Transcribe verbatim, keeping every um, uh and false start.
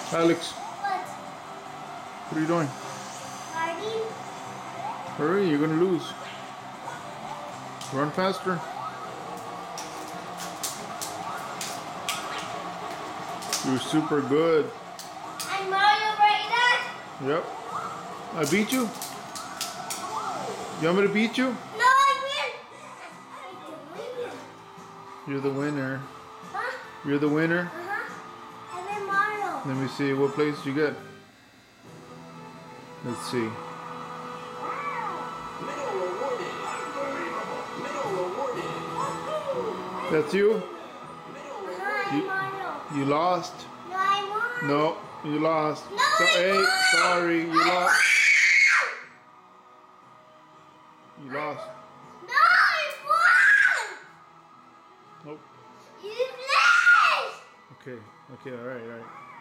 Alex, What? what are you doing? Party? Hurry, you're gonna lose. Run faster. You're super good. I'm Mario right Yep. I beat you? You want me to beat you? now? No, I win. You're the winner. Huh? You're the winner. Uh-huh. I'm in Mario. Let me see, what place did you get? Let's see. Middle rewarded. Middle rewarded. That's you? Uh-huh, I'm You, Mario. you lost? No, I won. No, you lost. No, So, I hey, won. sorry, you I lost. won. You lost. No, I won. Nope. You lost. Okay, okay, alright, alright.